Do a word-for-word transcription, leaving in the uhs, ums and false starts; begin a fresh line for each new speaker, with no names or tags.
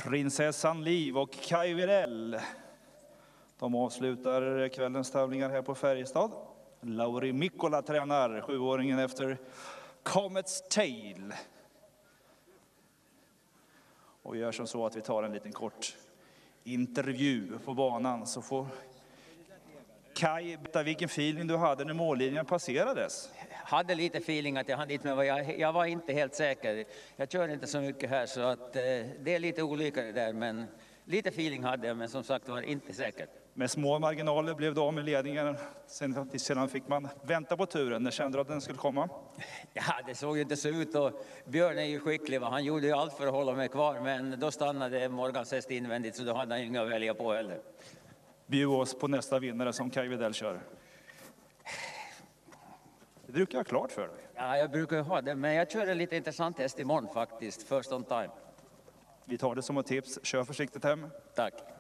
Prinsessan Liv och Kaj Widell. De avslutar kvällens tävlingar här på Färjestad. Lauri Mikkola tränar sjuåringen efter Comets Tail. Och vi gör som så att vi tar en liten kort intervju på banan, så får Kaj berätta vilken feeling du hade när mållinjen passerades.
Jag hade lite feeling att jag hade dit, men jag, jag var inte helt säker. Jag kör inte så mycket här, så att, eh, det är lite olika det där, men lite feeling hade jag, men som sagt var inte säker.
Med små marginaler blev det av med ledningen. Sen, sedan fick man vänta på turen. När kände du att den skulle komma?
Ja, det såg ju inte så ut, och Björn är ju skicklig. Va? Han gjorde ju allt för att hålla mig kvar, men då stannade Morgans häst invändigt, så då hade han inga att välja på heller.
Bjud oss på nästa vinnare som Kaj Widell kör. Det brukar jag ha klart för dig.
Ja, jag brukar ha det, men jag kör en lite intressant häst imorgon faktiskt. First on time.
Vi tar det som ett tips. Kör försiktigt hem.
Tack.